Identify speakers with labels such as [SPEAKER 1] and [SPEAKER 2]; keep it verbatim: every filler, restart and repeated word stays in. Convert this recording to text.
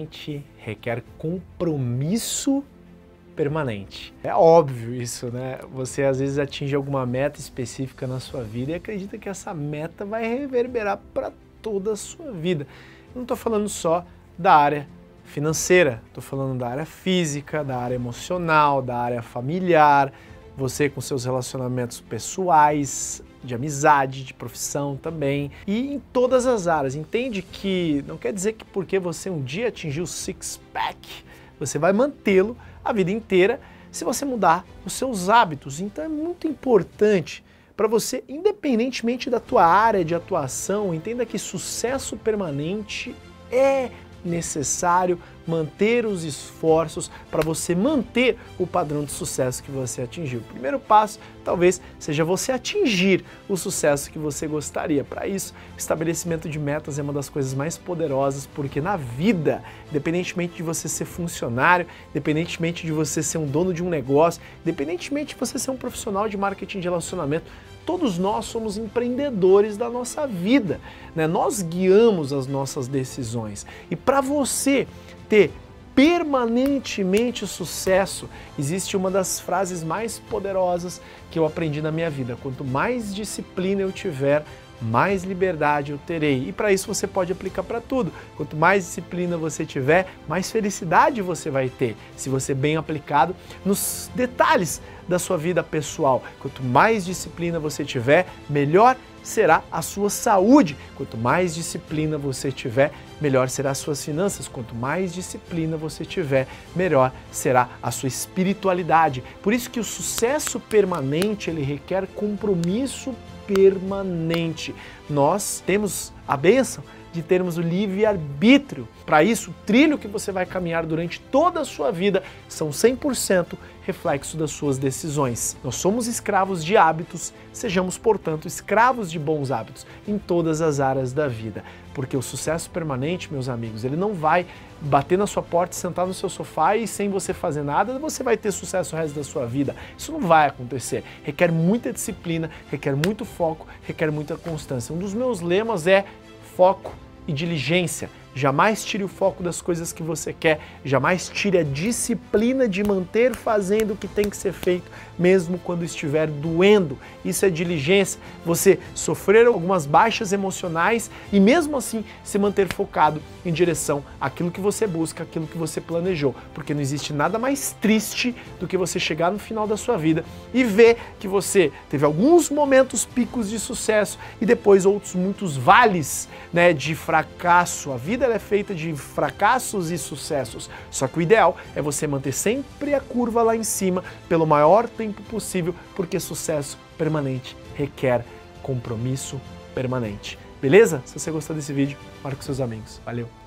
[SPEAKER 1] permanente requer compromisso permanente. É óbvio isso, né? Você às vezes atinge alguma meta específica na sua vida e acredita que essa meta vai reverberar para toda a sua vida. Eu não estou falando só da área financeira, estou falando da área física, da área emocional, da área familiar, você com seus relacionamentos pessoais, de amizade, de profissão também, e em todas as áreas. Entende que não quer dizer que porque você um dia atingiu o six-pack, você vai mantê-lo a vida inteira se você mudar os seus hábitos. Então é muito importante para você, independentemente da tua área de atuação, entenda que sucesso permanente é necessário manter os esforços para você manter o padrão de sucesso que você atingiu. O primeiro passo talvez seja você atingir o sucesso que você gostaria. Para isso, estabelecimento de metas é uma das coisas mais poderosas, porque na vida, independentemente de você ser funcionário, independentemente de você ser um dono de um negócio, independentemente de você ser um profissional de marketing de relacionamento, todos nós somos empreendedores da nossa vida, né? Nós guiamos as nossas decisões. E para você ter permanentemente sucesso, existe uma das frases mais poderosas que eu aprendi na minha vida. Quanto mais disciplina eu tiver, mais liberdade eu terei. E para isso você pode aplicar para tudo. Quanto mais disciplina você tiver, mais felicidade você vai ter, se você bem aplicado nos detalhes da sua vida pessoal. Quanto mais disciplina você tiver, melhor será a sua saúde. Quanto mais disciplina você tiver, melhor será as suas finanças. Quanto mais disciplina você tiver, melhor será a sua espiritualidade. Por isso que o sucesso permanente, ele requer compromisso permanente. Nós temos a bênção de termos o livre-arbítrio. Para isso, o trilho que você vai caminhar durante toda a sua vida são cem por cento reflexo das suas decisões. Nós somos escravos de hábitos, sejamos, portanto, escravos de bons hábitos em todas as áreas da vida. Porque o sucesso permanente, meus amigos, ele não vai bater na sua porta, sentar no seu sofá e sem você fazer nada, você vai ter sucesso o resto da sua vida. Isso não vai acontecer. Requer muita disciplina, requer muito foco, requer muita constância. Um dos meus lemas é foco e diligência. Jamais tire o foco das coisas que você quer, jamais tire a disciplina de manter fazendo o que tem que ser feito, mesmo quando estiver doendo. Isso é diligência, você sofrer algumas baixas emocionais e mesmo assim se manter focado em direção àquilo que você busca, àquilo que você planejou. Porque não existe nada mais triste do que você chegar no final da sua vida e ver que você teve alguns momentos picos de sucesso e depois outros muitos vales, né, de fracasso. A vida ela é feita de fracassos e sucessos, só que o ideal é você manter sempre a curva lá em cima pelo maior tempo possível, porque sucesso permanente requer compromisso permanente. Beleza? Se você gostou desse vídeo, marque com seus amigos. Valeu!